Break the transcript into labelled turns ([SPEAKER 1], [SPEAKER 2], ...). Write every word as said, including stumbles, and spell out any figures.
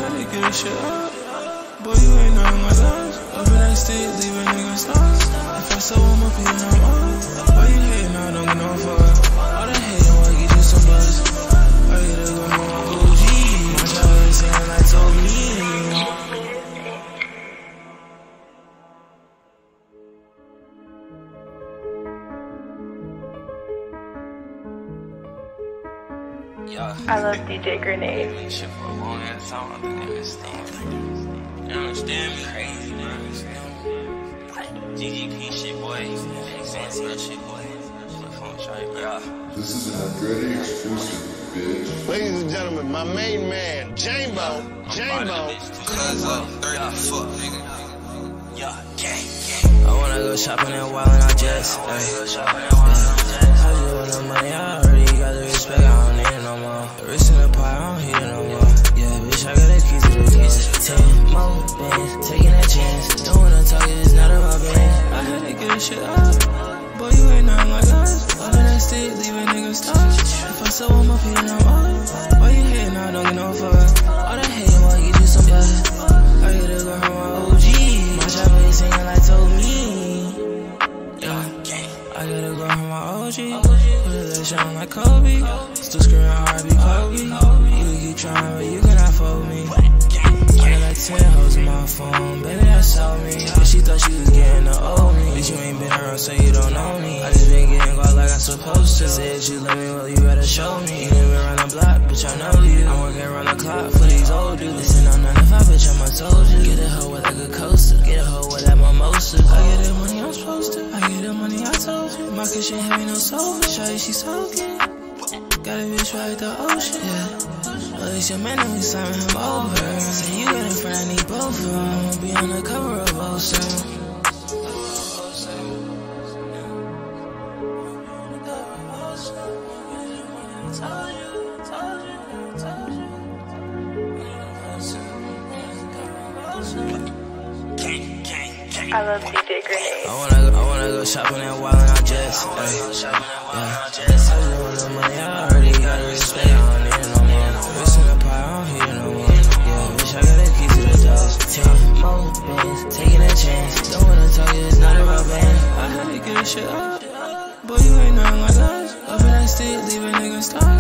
[SPEAKER 1] had to get this shit up. Boy, you ain't nothing like us. Up in that state, leave a nigga stuck. If I saw him up here, I'm up. Why you hating? I don't get no fuck. All that hating, why get you some buzz? I get to go home O G. My child is saying like told me.
[SPEAKER 2] I love D J Grenade.
[SPEAKER 3] Shit for a long ass time, I think they understand. You understand me? Crazy, man. G G P shit, boy. Fancy that shit, boy. Flipphonwshwty, yeah.
[SPEAKER 4] This is an Andretti exclusive, bitch.
[SPEAKER 5] Ladies and gentlemen, my main man, Jaimoe. Jaimoe.
[SPEAKER 3] Cuz up, thirty foot, nigga. Yeah, gang, gang.
[SPEAKER 1] I wanna go shopping and wildin' out just. I wanna go shopping and wildin' out just. I just want the money, I already got the respect, I don't need it no more. The wrist in the pot, I don't hear it no more. Yeah, bitch, I got the keys to the door. Ten more bands, taking a chance. Don't wanna talk, it's not about bands. I had to get this shit up. Boy, you ain't nothing like us. Up in that state, leave a nigga stuck. If I saw him up here, I'm up. Why you hating? I don't get no fuck. All that hating, why get you some buzz? I get to go home my O G. My chopper is singing like told me. Yeah, I gotta go home my O G. Put a leg shine like Kobe. Still screaming hard, be Kobe. You can keep trying, but you cannot fold me. I got like ten hoes in my phone, baby, that's all me. But she thought she was getting to owe me. Bitch, you ain't been around, so you don't know me. I just been getting guap like I'm supposed to. Said you love me, well, you better show me. You ain't been around the block, bitch, I know you. I'm working around the clock for these old dudes. Listen, I'm nine to five, bitch, I'm a soldier. Get a hoe with like a coaster, get a hoe with that mimosa. I get the money I'm supposed to, I get the money I told you. My kitchen heavy, no sofa, shawty, she soaking. Got a bitch right at the ocean, yeah. Well, it's your man and we sign him over. Say you got a friend, I need both of them. Be on the cover of Ocean.
[SPEAKER 2] I love D J Grenade.
[SPEAKER 1] I wanna go, I wanna go shopping and wildin' out just. Yeah. I just want the money, I already got the respect, I don't need it no more. Wrist in the pot, I don't hear it no more. Yeah, bitch, I got the keys to the doors. Ten more bands, taking a chance. Don't wanna talk, it's not about bands. I had to get this shit up. Boy, you ain't nothing like us. Up in that state, leave a nigga stuck.